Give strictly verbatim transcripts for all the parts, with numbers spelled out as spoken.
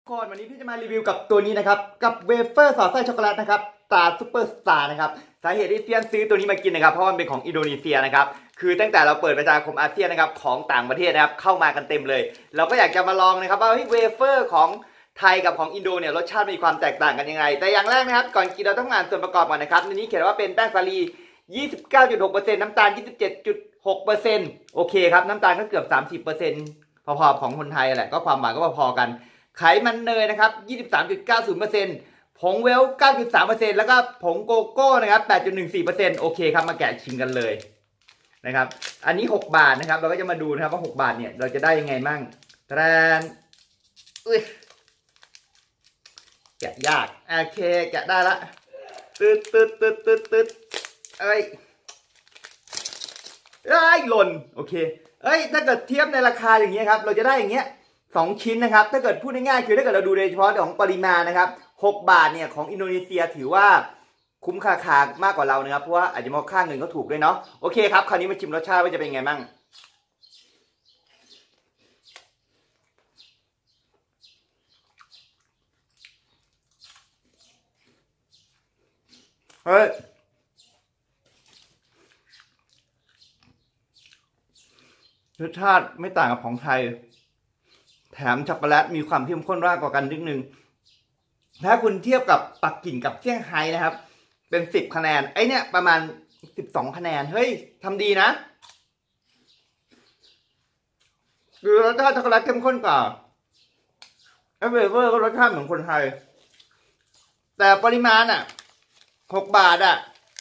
ก่อนวันนี้พี่จะมารีวิวกับตัวนี้นะครับกับเวเฟอร์สอดไส้ช็อกโกแลตนะครับตราซูเปอร์สตาร์นะครับสาเหตุที่เซียนซื้อตัวนี้มากินนะครับเพราะมันเป็นของอินโดนีเซียนะครับคือตั้งแต่เราเปิดประชาคมอาเซียนนะครับของต่างประเทศนะครับเข้ามากันเต็มเลยเราก็อยากจะมาลองนะครับว่าเวเฟอร์ของไทยกับของอินโดเนี่ยรสชาติมีความแตกต่างกันยังไงแต่อย่างแรกนะครับก่อนกินเราต้องอ่านส่วนประกอบก่อนนะครับในนี้เขียนว่าเป็นแป้งสาลี ยี่สิบเก้าจุดหกเปอร์เซ็นต์ น้ำตาล ยี่สิบเจ็ดจุดหกเปอร์เซ็นต์ โอเคครับน้ำตาลก็เกือบ สามสิบเปอร์เซ็นต์ พอๆของคนไทยแหละก็ความหวานก็พอๆกันไขมันเนยนะครับ ยี่สิบสามจุดเก้าศูนย์เปอร์เซ็นต์ ผงเวล เก้าจุดสามเปอร์เซ็นต์ แล้วก็ผงโกโก้นะครับ แปดจุดหนึ่งสี่เปอร์เซ็นต์ โอเคครับมาแกะชิมกันเลยนะครับอันนี้หกบาทนะครับเราก็จะมาดูนะครับว่าหกบาทเนี่ยเราจะได้ยังไงมั่งแทนอุ้ยแกะยากโอเคแกะได้ละตึ๊ดตึ๊ดตึ๊ดตึ๊ดตึ๊ดเอ้ยเอ้ยหล่นโอเคเอ้ยถ้าเกิดเทียบในราคาอย่างเงี้ยครับเราจะได้อย่างเงี้ยสองชิ้นนะครับถ้าเกิดพูดง่ายๆคือถ้าเกิดเราดูโดยเฉพาะของปริมาณนะครับหกบาทเนี่ยของอินโดนีเซียถือว่าคุ้มค่าคามากกว่าเรานะครับเพราะว่าอาจจะมองค่าเงินเขาถูกด้วยเนาะโอเคครับคราวนี้มาชิมรสชาติว่าจะเป็นไงมั่งเฮ้ยรสชาติไม่ต่างกับของไทยแถมช็อกโกแลตมีความเข้มข้นมากกว่ากันนิดนึงถ้าคุณเทียบกับปักกิ่งกับเซี่ยงไฮ้นะครับเป็นสิบคะแนนไอเนี้ยประมาณสิบสองคะแนนเฮ้ยทำดีนะคือรสชาติช็อกโกแลตเข้มข้นกว่าไอเวเวอร์ก็รสชาติเหมือนคนไทยแต่ปริมาณอ่ะหกบาทอ่ะ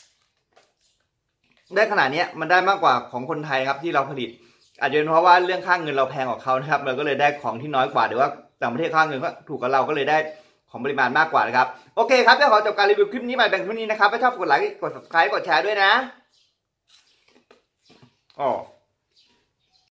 ได้ขนาดนี้มันได้มากกว่าของคนไทยครับที่เราผลิตอาจจะเป็นเพราะว่าเรื่องค่าเงินเราแพงกว่าเขานะครับเราก็เลยได้ของที่น้อยกว่าหรือว่าต่างประเทศค่าเงินก็ถูกกว่าเราก็เลยได้ของปริมาณมากกว่านะครับโอเคครับเดี๋ยวขอจบการรีวิวคลิปนี้ไปแบ่งเท่านี้นะครับถ้าชอบกดไลค์กด ซับสไครบ์ กดแชร์ด้วยนะอ๋อ